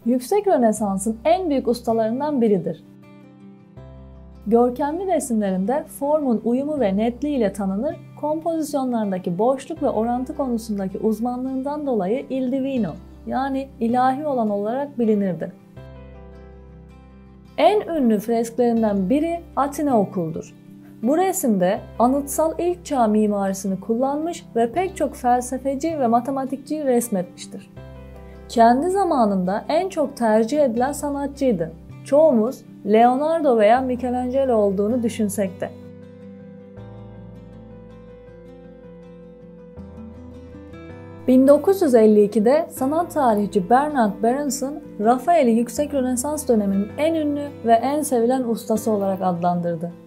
Yüksek Rönesans'ın en büyük ustalarından biridir. Görkemli resimlerinde formun uyumu ve netliği ile tanınır, kompozisyonlarındaki boşluk ve orantı konusundaki uzmanlığından dolayı Il Divino, yani ilahi olan olarak bilinirdi. En ünlü fresklerinden biri Atina Okulu'dur. Bu resimde anıtsal ilk çağ mimarisini kullanmış ve pek çok felsefeci ve matematikçiyi resmetmiştir. Kendi zamanında en çok tercih edilen sanatçıydı. Çoğumuz Leonardo veya Michelangelo olduğunu düşünsek de. ...1952'de sanat tarihçi Bernard Berenson, Rafael'i Yüksek Rönesans döneminin en ünlü ve en sevilen ustası olarak adlandırdı.